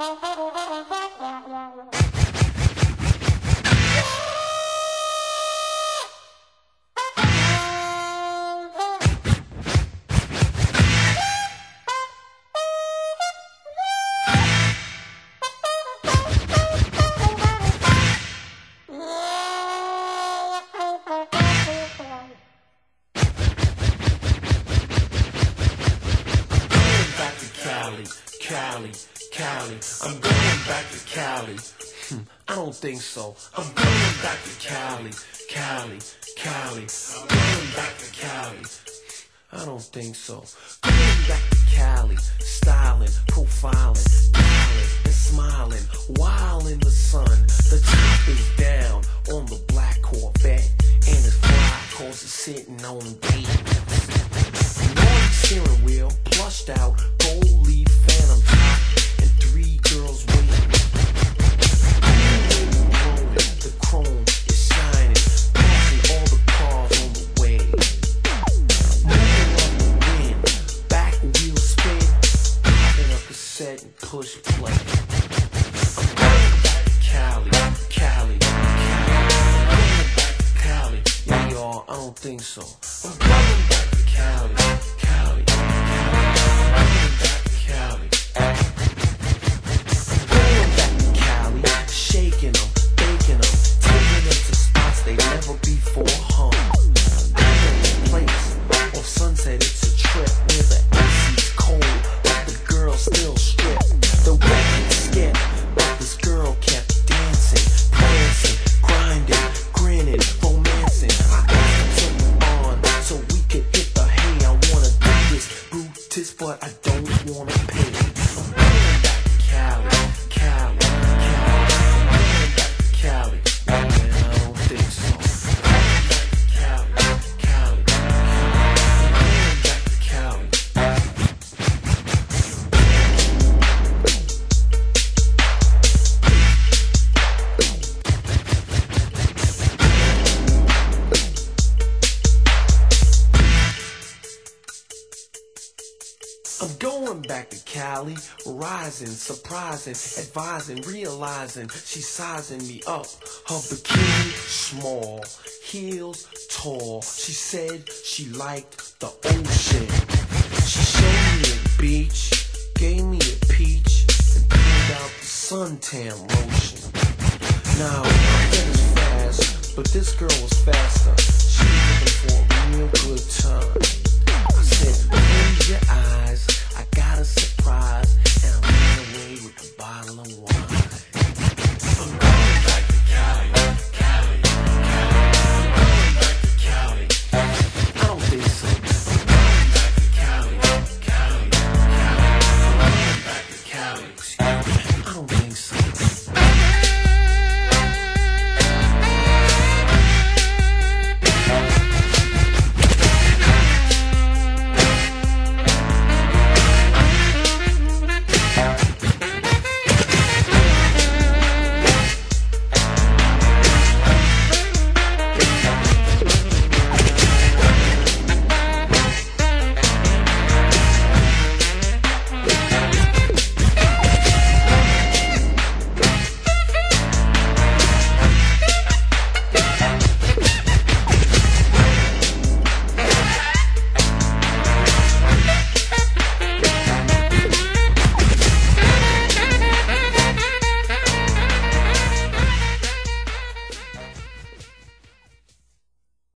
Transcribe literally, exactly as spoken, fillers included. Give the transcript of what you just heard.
Cali, Cali, I'm going back to Cali. Hmm, I don't think so. I'm going back to Cali, Cali, Cali. I'm going back to Cali. I don't think so. Going back to Cali, styling, profiling, dialing and smiling, while in the sun. The top is down on the black Corvette, and it's fly cause it's sitting on pavement. One steering wheel, plushed out, gold leaf phantom top, and three girls waiting. The chrome is shining, passing all the cars on the way. Moving up the wind, back wheel spin, popping a cassette and push play. I'm going back to Cali, Cali, Cali. I'm going back to Cali. Yeah, y'all, I don't think so. I'm going back to Cali, Cali, Cali. I'm going back to Cali. I'm going back to Cali, shaking them, baking them, taking them to spots they never before hung. Island place, on Sunset it's a trip where the A C's cold, but the girl still strip. The record skip, but this girl kept dancing, prancing, grinding, grinning, romancing. I asked her to on so we could hit the hay. I wanna do this, Brutus, but I don't wanna pay. I'm going back to Cali, Cali, Cali. I'm going back to Cali. Man, I don't think so. I'm going back to Cali, Cali, Cali. I'm going back to Cali. I'm going back to Cali, rising, surprising, advising, realizing she's sizing me up. Her bikini small, heels tall. She said she liked the ocean. She showed me a beach, gave me a peach, and pulled out the suntan lotion. Now, I bet it's fast, but this girl was faster. She was looking for a real good time. I said, close your eyes.